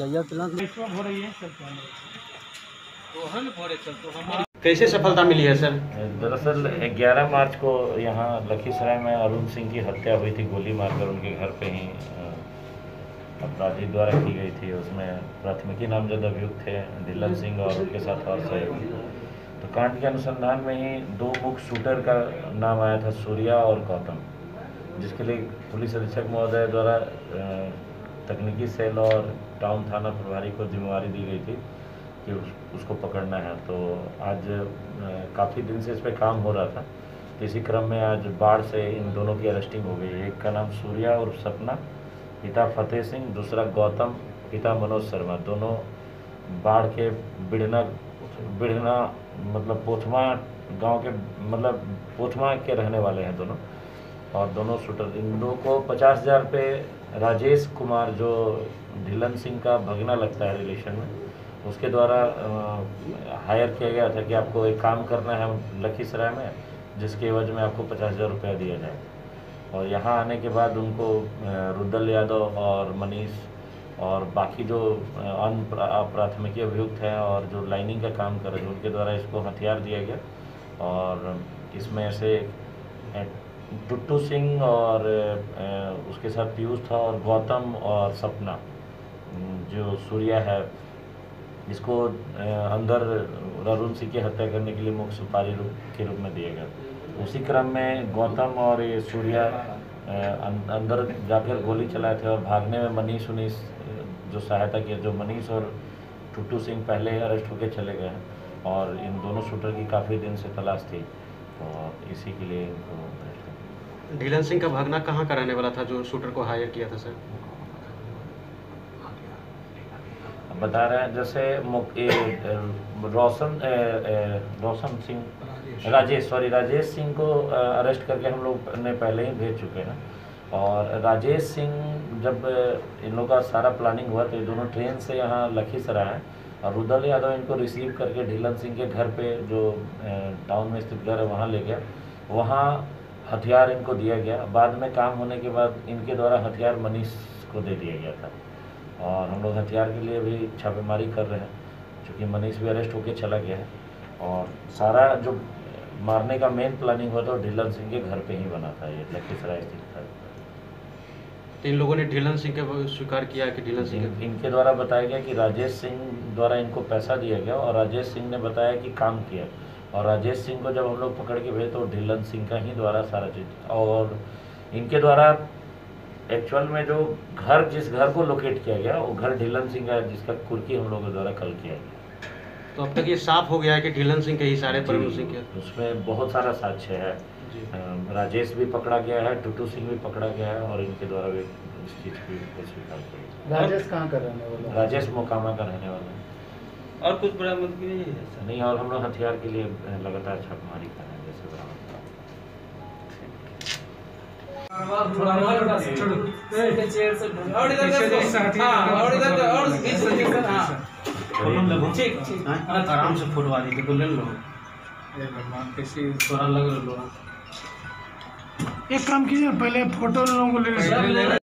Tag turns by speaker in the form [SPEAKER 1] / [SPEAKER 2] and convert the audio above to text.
[SPEAKER 1] चाहिए
[SPEAKER 2] कैसे सफलता मिली है सर?
[SPEAKER 3] दरअसल 11 मार्च को यहाँ लखीसराय में अरुण सिंह की हत्या हुई थी, गोली मारकर उनके घर पे ही अपराधी द्वारा की गई थी। उसमें प्राथमिकी नामजद अभियुक्त थे ढिल्लन सिंह और उनके साथ और सहयोगी। तो कांड के अनुसंधान में ही दो मुख्य शूटर का नाम आया था, सूर्या और गौतम, जिसके लिए पुलिस अधीक्षक महोदय द्वारा तकनीकी सेल और टाउन थाना प्रभारी को जिम्मेवारी दी गई थी कि उसको पकड़ना है। तो आज काफ़ी दिन से इस पर काम हो रहा था, तो इसी क्रम में आज बाढ़ से इन दोनों की अरेस्टिंग हो गई। एक का नाम सूर्या और सपना, पिता फतेह सिंह, दूसरा गौतम, पिता मनोज शर्मा। दोनों बाढ़ के बिढ़ना मतलब पोथमा गांव के मतलब पोथमा के रहने वाले हैं दोनों। और दोनों शूटर, इन लोगों को 50,000 रुपये राजेश कुमार, जो ढिल्लन सिंह का भगना लगता है रिलेशन में, उसके द्वारा हायर किया गया था कि आपको एक काम करना है लखीसराय में, जिसके एवज में आपको 50,000 रुपया दिया जाए। और यहाँ आने के बाद उनको रुद्दल यादव और मनीष और बाकी जो अन्य प्राथमिकी अभियुक्त हैं और जो लाइनिंग का काम कर रहे थे, उनके द्वारा इसको हथियार दिया गया। और इसमें से टुट्टू सिंह और उसके साथ पीयूष था, और गौतम और सपना जो सूर्या है, इसको अंदर अरुण सिंह की हत्या करने के लिए मुख्य सुपारी के रूप में दिया गया। उसी क्रम में गौतम और ये सूर्या अंदर जाकर गोली चलाए थे और भागने में मनीष जो सहायता किया, जो मनीष और टुट्टू सिंह पहले अरेस्ट होकर चले गए हैं। और इन दोनों शूटर की काफ़ी दिन से तलाश थी, और इसी के लिए इनको अरेस्ट किया।
[SPEAKER 2] ढिल्लन सिंह का भागना कहाँ का रहने वाला था जो शूटर को हायर किया था सर?
[SPEAKER 3] बता रहे हैं जैसे राजेश सिंह को अरेस्ट करके हम लोग ने पहले ही भेज चुके हैं। और राजेश सिंह, जब इन लोगों का सारा प्लानिंग हुआ तो ये दोनों ट्रेन से यहाँ लखीसराय आए, और रुद्दल यादव इनको रिसीव करके ढिल्लन सिंह के घर पे जो टाउन में स्थित घर है वहाँ ले गया। वहाँ हथियार इनको दिया गया। बाद में काम होने के बाद इनके द्वारा हथियार मनीष को दे दिया गया था। और हम लोग हथियार के लिए भी छापेमारी कर रहे हैं, क्योंकि मनीष भी अरेस्ट होकर चला गया है। और सारा जो मारने का मेन प्लानिंग हुआ था ढिल्लन सिंह के घर पे ही बना था, ये लखीसराय स्थित था।
[SPEAKER 2] तो इन लोगों ने ढिल्लन सिंह के स्वीकार किया कि ढिल्लन सिंह
[SPEAKER 3] इनके द्वारा बताया गया कि राजेश सिंह द्वारा इनको पैसा दिया गया, और राजेश सिंह ने बताया कि काम किया। और राजेश सिंह को जब हम लोग पकड़ के भेजे तो ढिल्लन सिंह का ही द्वारा सारा चीज़, और इनके द्वारा एक्चुअल में जो जिस घर को लोकेट किया गया वो घर ढिल्लन सिंह का, जिसका कुर्की हम लोगों द्वारा कल किया गया।
[SPEAKER 2] तो अब तक ये साफ हो गया है कि ढिल्लन सिंह के इशारे पर अरुण सिंह के?
[SPEAKER 3] उसमें बहुत सारा साक्ष्य है। राजेश भी पकड़ा गया है, टुट्टू सिंह भी पकड़ा गया है, और इनके द्वारा भी इस चीज़ को स्वीकार किया।
[SPEAKER 1] राजेश कहाँ का रहने वाला?
[SPEAKER 3] राजेश मोकामा का रहने वाला है।
[SPEAKER 2] और कुछ बरामद की नहीं है?
[SPEAKER 3] नहीं, और हम लोग हथियार के लिए लगातार छापेमारी कर रहे हैं, जैसे बरामद।
[SPEAKER 2] आराम से फोटो आ रही थी, बोले लो थोड़ा लग रहा।
[SPEAKER 4] एक काम कीजिए, पहले फोटो लोगों को ले